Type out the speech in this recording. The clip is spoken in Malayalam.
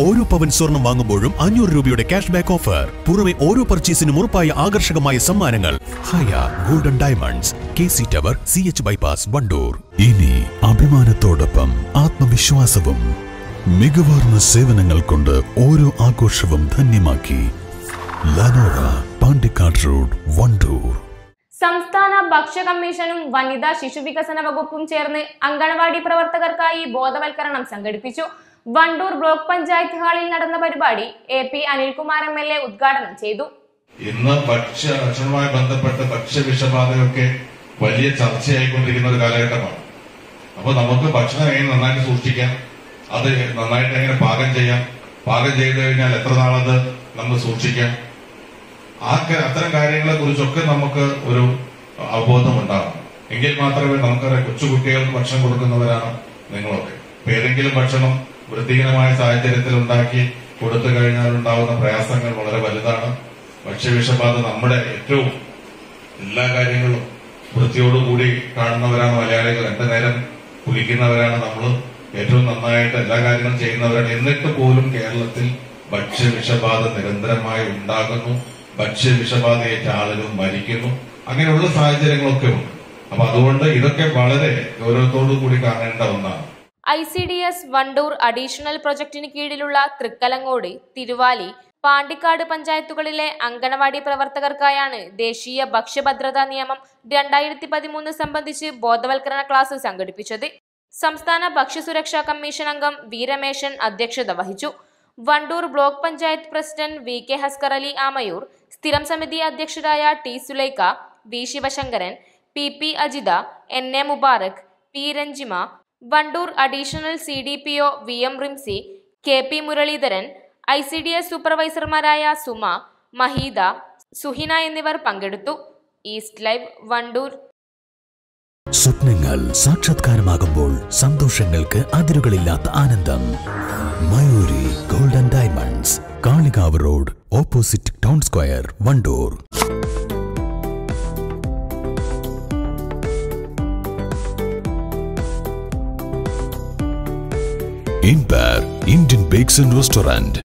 ഓരോ പവൻ സ്വർണം വാങ്ങുമ്പോഴും 500 രൂപയുടെ ക്യാഷ് ബാക്ക് ഓഫർ. പുറമെ ഓരോ പർച്ചേസിനും ഉറപ്പായ ആകർഷകമായ സമ്മാനങ്ങൾ. ഹയ golden diamonds, KC tower, CH bypass, Wandoor. ഇനി അഭിമാനത്തോടൊപ്പം ആത്മവിശ്വാസവും. മികവാർന്ന സേവനങ്ങൾ കൊണ്ട് ഓരോ ആഘോഷവും ധന്യമാക്കി. ലനോറ, പാണ്ടിക്കാട് റോഡ്, വണ്ടൂർ. സംസ്ഥാന ഭക്ഷ്യ കമ്മീഷനും വനിതാ ശിശുവികസന വകുപ്പും ചേർന്ന് അങ്കണവാടി പ്രവർത്തകർക്കായി ബോധവൽക്കരണം സംഘടിപ്പിച്ചു. വണ്ടൂർ ബ്ലോക്ക് പഞ്ചായത്ത് ഹാളിൽ നടന്ന പരിപാടി AP അനിൽകുമാർ MLA ഉദ്ഘാടനം ചെയ്തു. ഇന്ന് ഭക്ഷ്യഭക്ഷണവുമായി ബന്ധപ്പെട്ട് ഭക്ഷ്യവിഷബാധയൊക്കെ വലിയ ചർച്ചയായിക്കൊണ്ടിരിക്കുന്ന ഒരു കാലഘട്ടമാണ്. അപ്പൊ നമുക്ക് ഭക്ഷണം എങ്ങനെ നന്നായിട്ട് സൂക്ഷിക്കാം, അത് നന്നായിട്ട് എങ്ങനെ പാകം ചെയ്യാം, പാകം ചെയ്തു കഴിഞ്ഞാൽ എത്ര നാളത് നമ്മൾ സൂക്ഷിക്കാം, അത്തരം കാര്യങ്ങളെ കുറിച്ചൊക്കെ നമുക്ക് ഒരു അവബോധം ഉണ്ടാകും. എങ്കിൽ മാത്രമേ നമുക്കറിയാം കൊച്ചുകുട്ടികൾക്ക് ഭക്ഷണം കൊടുക്കുന്നവരാണ് നിങ്ങളൊക്കെ. ഏതെങ്കിലും ഭക്ഷണം വൃത്തിഹീനമായ സാഹചര്യത്തിൽ ഉണ്ടാക്കി കൊടുത്തു കഴിഞ്ഞാൽ ഉണ്ടാകുന്ന പ്രയാസങ്ങൾ വളരെ വലുതാണ്. ഭക്ഷ്യവിഷബാധ നമ്മുടെ ഏറ്റവും എല്ലാ കാര്യങ്ങളും വൃത്തിയോടുകൂടി കാണുന്നവരാണ് മലയാളികൾ. 2 നേരം കുളിക്കുന്നവരാണ് നമ്മൾ. ഏറ്റവും നന്നായിട്ട് എല്ലാ കാര്യങ്ങളും ചെയ്യുന്നവരാണ്. എന്നിട്ട് പോലും കേരളത്തിൽ ഭക്ഷ്യവിഷബാധ നിരന്തരമായി ഉണ്ടാകുന്നു. ഭക്ഷ്യവിഷബാധയേറ്റ ആളുകൾ മരിക്കുന്നു. അങ്ങനെയുള്ള സാഹചര്യങ്ങളൊക്കെ ഉണ്ട്. അപ്പൊ അതുകൊണ്ട് ഇതൊക്കെ വളരെ ഗൗരവത്തോടു കൂടി കാണേണ്ട ഒന്നാണ്. ICDS വണ്ടൂർ അഡീഷണൽ പ്രൊജക്ടിന് കീഴിലുള്ള തൃക്കലങ്ങോട്, തിരുവാലി, പാണ്ടിക്കാട് പഞ്ചായത്തുകളിലെ അങ്കണവാടി പ്രവർത്തകർക്കായാണ് ദേശീയ ഭക്ഷ്യഭദ്രതാ നിയമം 2013 സംബന്ധിച്ച് ബോധവൽക്കരണ ക്ലാസ് സംഘടിപ്പിച്ചത്. സംസ്ഥാന ഭക്ഷ്യസുരക്ഷാ കമ്മീഷൻ അംഗം വി രമേശൻ അധ്യക്ഷത വഹിച്ചു. Wandoor block panchayat president VK Haskar Ali Amayur, സ്ഥിരം സമിതി അധ്യക്ഷരായ T Sulaikha, V Sivasankaran, PP Ajitha, NA Mubarak, P Ranjima, Wandoor additional CDPO VM Rimsy, KP Muraleedharan, ICDS സൂപ്പർവൈസർമാരായ സുമ, മഹീദ, സുഹിന എന്നിവർ പങ്കെടുത്തു. East live, Wandoor. സ്വപ്നങ്ങൾ സാക്ഷാത്കാരമാകുമ്പോൾ സന്തോഷങ്ങൾക്ക് അതിരുകളില്ലാത്ത ആനന്ദം. Mayuri golden diamonds, Kalikavu road, opposite town square, Wandoor. Inbar Indian Bakes and Restaurant.